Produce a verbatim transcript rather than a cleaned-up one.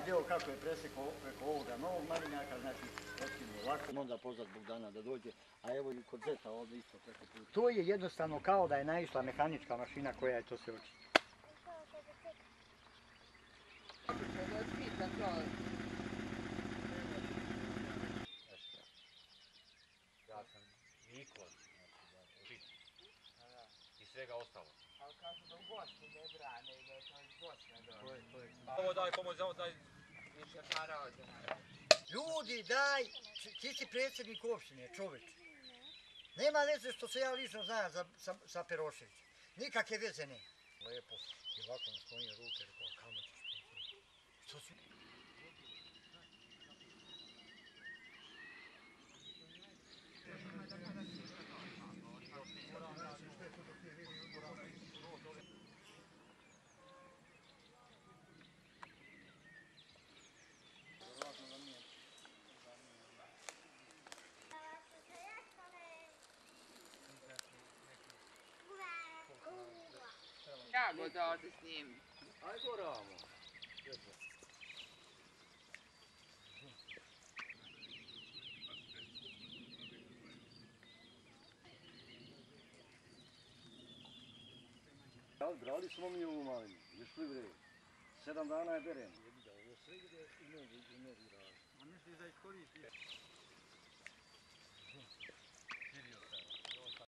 dio kako je presekao preko ovoga novog malinjaka, znači otkinuo ovako. Onda pozvat Bogdana da dođe, a evo i kod Zeta ovdje isto preko puta. To je jednostavno kao da je naišla mehanička mašina koja je to sve očistila. Ja sam Nikola, i svega ostalo. Ali kažu da u Bosni ne brane i da je to iz Bosne došlo. Ovo daj pomoć, daj. Više para ovdje. Ljudi, daj, ti si predsjednik opštine, čoveč. Nema veze što se ja lično znam za, sa, sa Peroševićem. Nikakve veze ne. Lepo, i ovako na sklonije ruke, rekao, kamo ćeš pomoći? Što si? Ja go da ode s njim. Aj go ramo. Brali smo mi ovu malinu, išli bre. Sedam dana je beremo. Ovo sve ide u novi, u novi rad. A misliš da iskoristi?